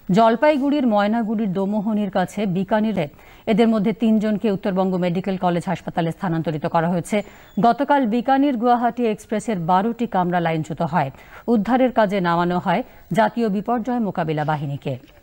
জলপাইগুড়ির ময়নাগুড়ির দোমোহনীর কাছে বিকানিরে এদের মধ্যে ৩ জনকে উত্তরবঙ্গ মেডিকেল কলেজ হাসপাতালে স্থানান্তরিত করা হয়েছে। গতকাল বিকানির গুয়াহাটি এক্সপ্রেসের ১২টি কামরা লাইনচ্যুত হয়। উদ্ধারের কাজে নামানো হয় জাতীয় বিপর্যয় মোকাবিলা বাহিনীকে।